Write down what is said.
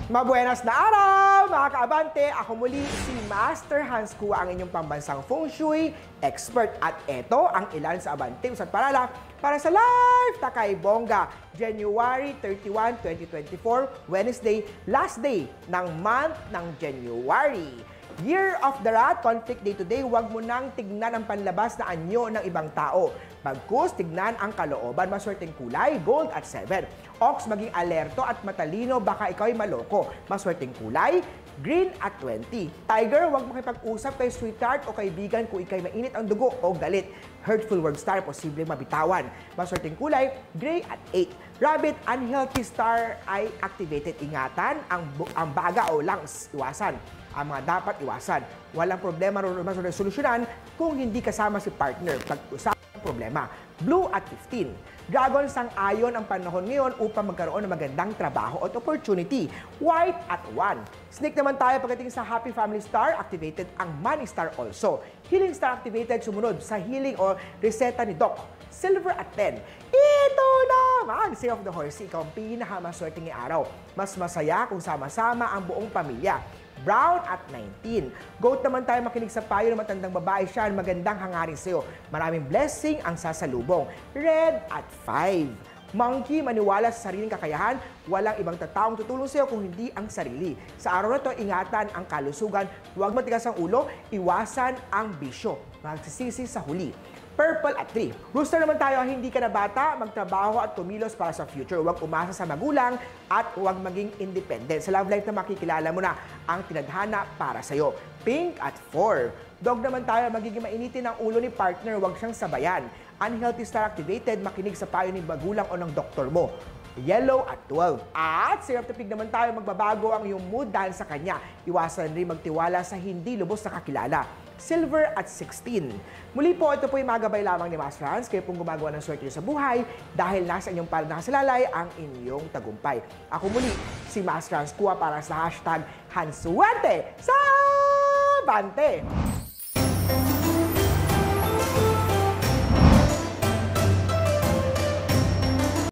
Mabuenas na araw, mga kaabante! Ako muli si Master Hans Kua, ang inyong pambansang feng shui expert. At ito ang ilan sa abante usat parala para sa live Takay Bongga, January 31, 2024, Wednesday, last day ng month ng January. Year of the Rat, conflict day to day, huwag mo nang tignan ang panlabas na anyo ng ibang tao. Bagkus, tignan ang kalooban, maswerteng kulay, gold at 7. Ox, maging alerto at matalino, baka ikaw ay maloko. Maswerteng kulay, green at 20. Tiger, huwag makipag-usap kay sweetheart o kaibigan kung ikay mainit ang dugo o galit. Hurtful word star, posibleng mabitawan. Maswerteng kulay, gray at 8. Rabbit, unhealthy star ay activated. Ingatan ang baga o lungs, iwasan. Ang mga dapat iwasan. Walang problema masolusyonan kung hindi kasama si partner. Pag-usapan ang problema. Blue at 15. Dragon, sang-ayon ang panahon ngayon upang magkaroon ng magandang trabaho at opportunity. White at 1. Snake naman tayo pagdating sa Happy Family Star, activated ang Money Star also. Healing Star activated, sumunod sa healing o reseta ni Doc. Silver at 10. Ito naman, Say of the Horsey, ikaw ang pinakamaswerteng araw. Mas masaya kung sama-sama ang buong pamilya. Brown at 19. Goat naman tayo, makinig sa payo ng matandang babae siya, magandang hangarin sa'yo. Maraming blessing ang sasalubong. Red at 5. Monkey, maniwala sa sariling kakayahan, walang ibang tataong tutulong sa'yo kung hindi ang sarili. Sa araw na ito, ingatan ang kalusugan, huwag matigas ang ulo, iwasan ang bisyo. Magsisisi sa huli. Purple at 3. Rooster naman tayo, hindi ka na bata, magtrabaho at kumilos para sa future. Huwag umasa sa magulang at huwag maging independent. Sa love life na makikilala mo na ang tinadhana para sa'yo. Pink at 4. Dog naman tayo, magiging mainitin ang ulo ni partner, huwag siyang sabayan. Unhealthy star activated, makinig sa payo ni magulang o ng doktor mo. Yellow at 12. At syrup to pig naman tayo, magbabago ang iyong mood dahil sa kanya. Iwasan rin magtiwala sa hindi lubos na kakilala. Silver at 16. Muli po, ito po yung magabay lamang ni Master Hans. Kayo pong gumagawa ng swerte sa buhay dahil nasa inyong para nakasalalay ang inyong tagumpay. Ako muli, si Master Hans Kua para sa hashtag Hanswerte sa Bante.